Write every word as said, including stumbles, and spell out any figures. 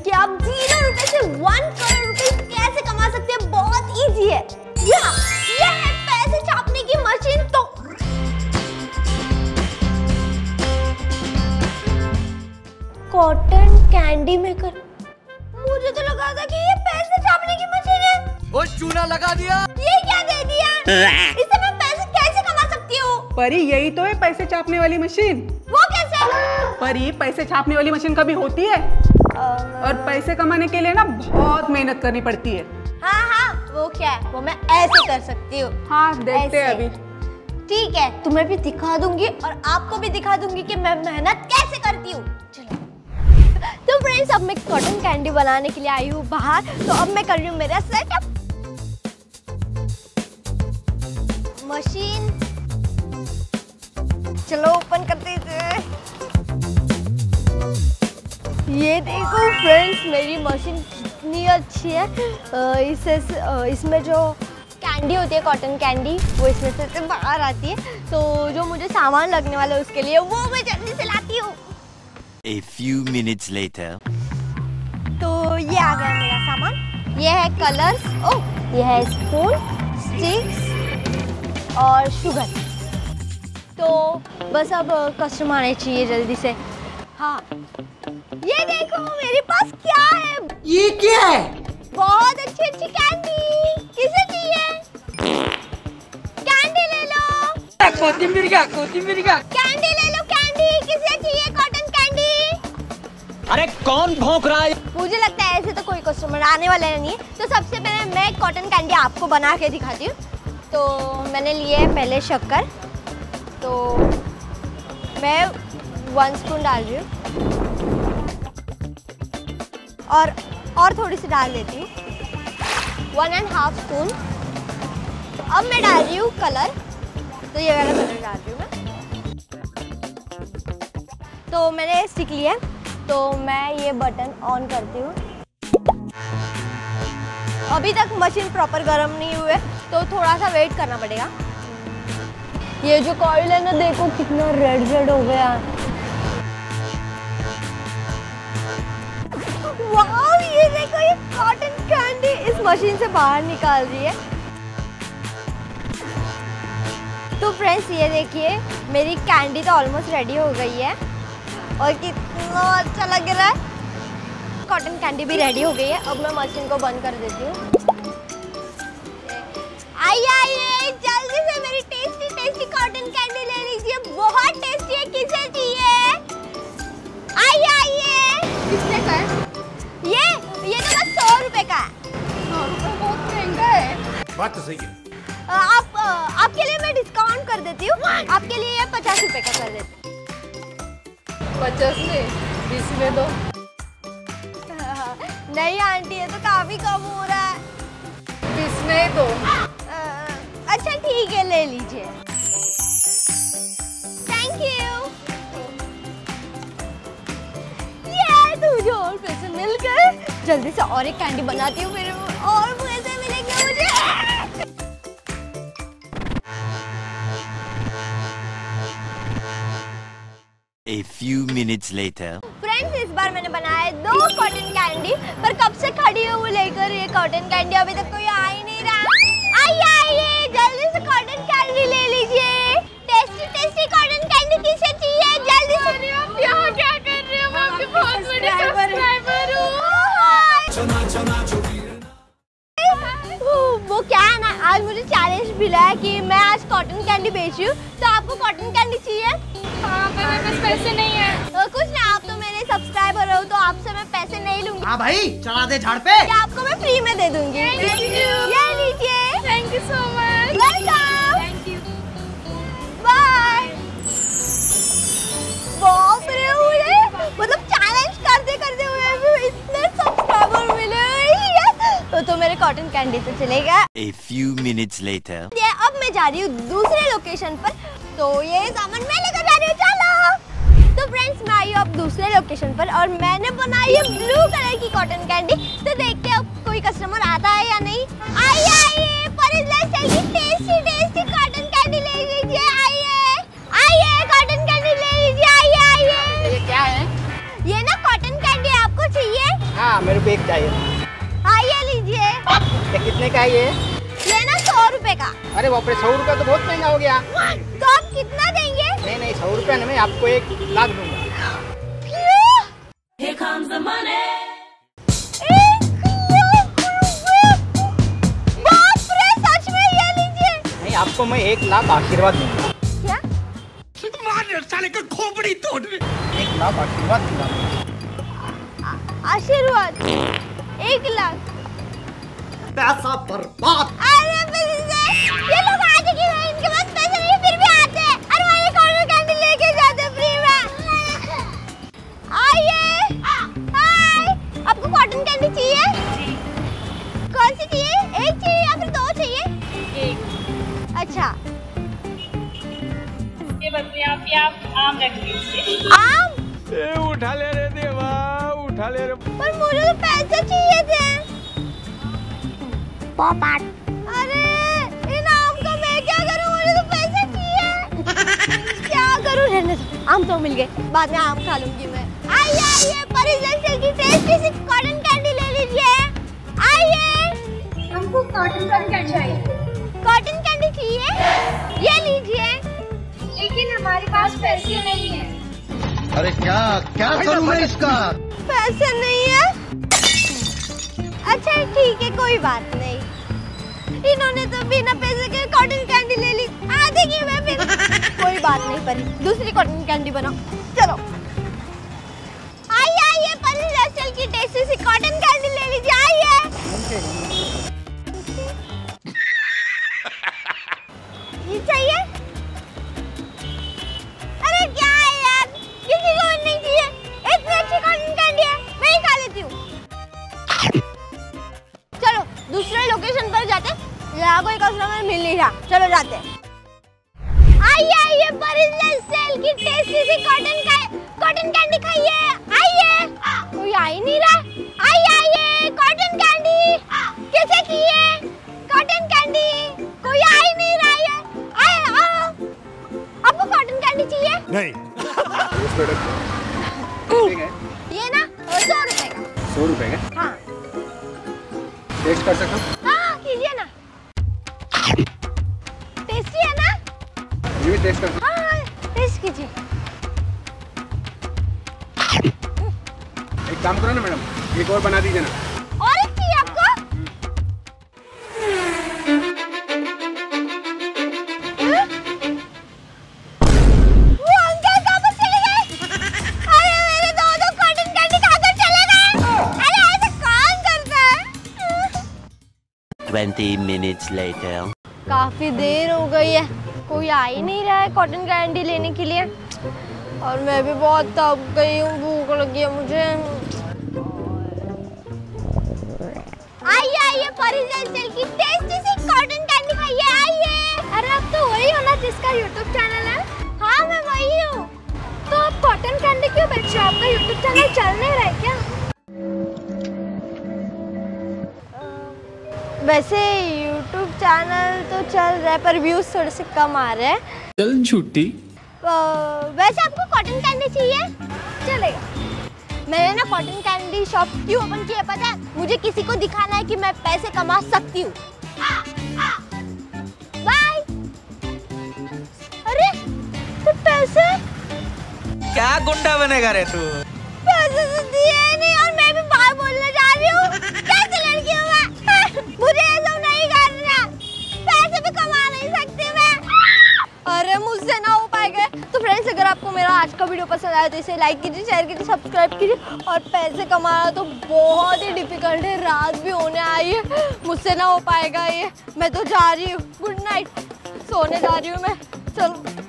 कि आप जीरो रुपए से वन करोड़ रुपए कैसे कमा सकते हैं। बहुत इजी है। या ये है पैसे छापने की मशीन। तो कॉटन कैंडी मेकर, मुझे तो लगा था कि ये पैसे छापने की मशीन है। वो चूना लगा दिया। ये क्या दे दिया? इससे मैं पैसे कैसे कमा सकती हूँ? परी यही तो है पैसे छापने वाली मशीन। वो कैसे? परी पैसे छापने वाली मशीन कभी होती है? और पैसे कमाने के लिए ना बहुत मेहनत करनी पड़ती है। हाँ हाँ, वो क्या है? वो मैं ऐसे कर सकती हूँ। हाँ देखते हैं अभी। ठीक है, तुम्हें भी दिखा दूंगी और आपको भी दिखा दूंगी कि मैं मेहनत कैसे करती हूँ। चलो तो फ्रेंड्स, अब मैं कॉटन कैंडी बनाने के लिए आई हूँ बाहर। तो अब मैं कर रही हूँ मेरा सेटअप। मशीन चलो ओपन करते हैं। ये देखो फ्रेंड्स, मेरी मशीन कितनी अच्छी है। इससे इसमें जो कैंडी होती है, कॉटन कैंडी, वो इसमें से बाहर आती है। तो जो मुझे सामान लगने वाला है उसके लिए वो मैं जल्दी से लाती हूँ। A few minutes later. तो ये आ गया मेरा सामान। ये है कलर्स, ओह ये है स्पून, स्टिक्स और शुगर। तो बस अब कस्टमर आने चाहिए जल्दी से। हाँ ये देखो मेरे पास क्या है। ये क्या है? बहुत अच्छी अच्छी कैंडी। किसे चाहिए? कैंडी ले लो। कोथिंबीर का, कोथिंबीर का। कैंडी ले लो, कैंडी। किसे चाहिए कॉटन कैंडी? अरे कौन भौंक रहा है? मुझे लगता है ऐसे तो कोई कस्टमर आने वाला नहीं है। तो सबसे पहले मैं कॉटन कैंडी आपको बना के दिखाती हूँ। तो मैंने लिए है पहले शक्कर। तो मैं वन स्पून डाल रही हूँ और और थोड़ी सी डाल देती हूँ, वन एंड हाफ स्पून। अब मैं डाल रही हूँ कलर। तो ये वाला कलर डाल रही हूँ मैं। तो मैंने स्टिक लिया। तो मैं ये बटन ऑन करती हूँ। अभी तक मशीन प्रॉपर गर्म नहीं हुए, तो थोड़ा सा वेट करना पड़ेगा। ये जो कॉइल है ना, देखो कितना रेड रेड हो गया। वाओ, ये देखो ये कॉटन कैंडी इस मशीन से बाहर निकाल रही है। तो फ्रेंड्स ये देखिए, मेरी कैंडी तो ऑलमोस्ट रेडी हो गई है और कितना अच्छा लग रहा है। कॉटन कैंडी भी रेडी हो गई है। अब मैं मशीन को बंद कर देती हूँ। आइए आइए, जल्दी से मेरी टेस्टी टेस्टी कॉटन कैंडी ले लीजिए। बहुत टेस्टी है। किसे चाहिए? आइए आइए। कितने का है? ये ये तो बस सौ रुपए का है। सौ रुपए बहुत महंगा है। बात तो सही है। आप आपके लिए मैं डिस्काउंट कर देती हूँ। आपके लिए ये पचास रुपए का कर देती हूँ। पचास में बीस में दो। नहीं आंटी, ये तो काफी कम हो रहा है। बीस में दो। अच्छा ठीक है, ले लीजिए। Thank you. ये तो मुझे और पैसे मिल गए। जल्दी से और एक कैंडी बनाती हूँ, फिर और पैसे मिलेंगे मुझे। A few minutes later. Friends, इस बार मैंने बनाया दो कॉटन कैंडी, पर कब से खड़ी हूँ लेकर ये कॉटन कैंडी, अभी तक कोई आ ही नहीं रहा। आइए आइए, जल्दी से कॉटन कैंडी ले लीजिए। टेस्टी टेस्टी कॉटन कैंडी किसे चाहिए? जल्दी से। आप यहाँ क्या कर रहे हो? मैं आपके बहुत बड़े सब्सक्राइबर हूँ। वो क्या है ना, आज मुझे चैलेंज मिला है कि मैं आज कॉटन कैंडी बेच रही हूँ। तो आपको कॉटन कैंडी चाहिए? हाँ, पर मेरे पास पैसे नहीं है। तो कुछ ना, आप तो मेरे सब्सक्राइबर हो, तो आपसे मैं पैसे नहीं लूंगी। हाँ भाई, चढ़ा दे झाड़ पे। क्या आपको मैं फ्री में दे दूंगी। Thank you. ये लीजिए। Thank you so much. Welcome. Thank you. Bye. बाप रे, मुझे मतलब चैलेंज करते करते हुए भी इतने सब्सक्राइबर मिले। तो, तो मेरे कॉटन कैंडी तो चलेगा। A few minutes later. ये अब मैं जा रही हूँ दूसरे लोकेशन पर। तो ये सामान मैं लेकर जा रही हूँ, चलो। तो फ्रेंड्स, मैं आई हूँ अब दूसरे लोकेशन पर और मैंने बनाई है ब्लू कलर की कॉटन कैंडी। तो देखते हैं अब कोई कस्टमर आता है या नहीं। आइए आइए, टेस्टी टेस्टी कॉटन कैंडी ले लीजिए। आइए आइए, कॉटन कैंडी ले लीजिए। आइए आइए। ये क्या है? ये ना कॉटन कैंडी, आपको चाहिए? हाँ, कितने का है ये? ये ना सौ रुपए का। अरे बाप रे, सौ रुपया तो बहुत महंगा हो गया। तो आप कितना देंगे? नहीं नहीं, सौ रुपया नहीं, मैं आपको एक लाख दूंगा। Here comes the money. बाप रे, सच में ये लीजिए। नहीं, आपको मैं एक लाख आशीर्वाद दूंगा। क्या? साले का खोपड़ी तोड़। एक लाख आशीर्वाद दूंगा। आशीर्वाद एक लाख पैसा बर्बाद। अरे ये लोग आते क्यों हैं? इनके पास पैसे नहीं फिर भी आते हैं। अरे वो ये कॉर्नर कैंडी लेके जाते फ्री में। आइए, हाय, आपको कॉटन कैंडी चाहिए? कौन सी चाहिए? एक चाहिए या फिर दो चाहिए? एक। अच्छा, इसके बदले आप ये आप आम रख लीजिए। आम? ए, उठा ले रे देवा, उठा ले रे। पर मुझे तो पैसे चाहिए थे। पॉपट। अरे इन आम का मैं क्या करूं? मुझे तो पैसे चाहिए। क्या करूं? रहने दो, आम तो मिल गए, बाद में आम खा लूंगी मैं। आइए आइए, परिजन की टेस्टी सी कॉटन कैंडी ले लीजिए। आइए, हमको कॉटन कैंडी चाहिए। कॉटन कैंडी चाहिए? ये लीजिए। लेकिन हमारे पास पैसे नहीं है। अरे क्या क्या करूं मैं इसका? पैसे नहीं है? अच्छा ठीक है, कोई बात नहीं। इन्होंने तो बिना पैसे के कॉटन कैंडी ले ली, आधे की मैं फिर। कोई बात नहीं परी, दूसरी कॉटन कैंडी बनाओ। चलो आइए आइए, परी रेस्टल की टेस्टी सी कॉटन कैंडी ले लीजिए। आइए। ये चाहिए? अरे क्या है यार, किसी को नहीं चाहिए। इतनी अच्छी कॉटन कैंडी है, मैं ही खा लेती हूँ। चलो दूसरे लोकेशन पर जाते, यहाँ कोई कस्टमर मिल नहीं रहा। चलो जाते। आइए आइए, परिजन सेल की टेस्टी सी कॉटन का कॉटन कैंडी खाइए। आइए, कोई आ ही नहीं रहा। आइए आइए, कॉटन कैंडी कैसे की है? कॉटन कैंडी कोई आ ही नहीं रहा है। आए आओ, आपको कॉटन कैंडी चाहिए? नहीं। ये ना सौ रुपए का। सौ रुपए का? हाँ टेस्ट कर सकता हूँ? हाँ कीजिए ना। टेस्टी है ना? ये भी टेस्ट कर सकता हूँ? हाँ टेस्ट कीजिए। एक काम करो ना मैडम, एक और बना दीजिए ना। और एक चाहिए आपको? वो अंकल कहाँ पर चले गए? अरे मेरे दो दो कॉटन कैंडी खाकर चले गए। अरे ऐसा कौन करता है? Twenty minutes later. काफी देर हो गई है, कोई आ ही नहीं रहा है कॉटन कैंडी लेने के लिए। और मैं भी बहुत थक गई हूँ, भूख लगी है मुझे। आइए आइए, परिजन सेल की टेस्टी सी कॉटन कैंडी खाइए। आइए। अरे आप तो वही हो ना जिसका यूट्यूब चैनल है? हाँ मैं वही हूँ। तो आप कॉटन कैंडी क्यों बेच रहे हो? आपका यूट्यूब चैनल चल नहीं रहा है क्या? वैसे यूट्यूब चैनल तो चल रहा है, पर व्यूज थोड़े से कम आ रहे हैं। चल झूठी। वैसे आपको कॉटन कैंडी चाहिए? चलेगा। मैंने ना कॉटन कैंडी शॉप क्यों ओपन किया पता है? मुझे किसी को दिखाना है कि मैं पैसे कमा सकती हूँ। बाय। अरे तो पैसे? क्या गुंडा बनेगा रे तू? पैसे तो दिए नहीं और मैं भी बाहर बोलने जा रही हूँ। कैसे लड़की हूँ मैं? मुझे ये सब नहीं करना, पैसे भी कमा नहीं सकती मैं। अरे मुझसे ना हो पाएगा। तो फ्रेंड्स, अगर आपको मेरा आज का वीडियो पसंद आया तो इसे लाइक कीजिए, शेयर कीजिए, सब्सक्राइब कीजिए। और पैसे कमाना तो बहुत ही डिफिकल्ट है, रात भी होने आई है, मुझसे ना हो पाएगा ये। मैं तो जा रही हूँ, गुड नाइट, सोने जा रही हूँ मैं। चलो।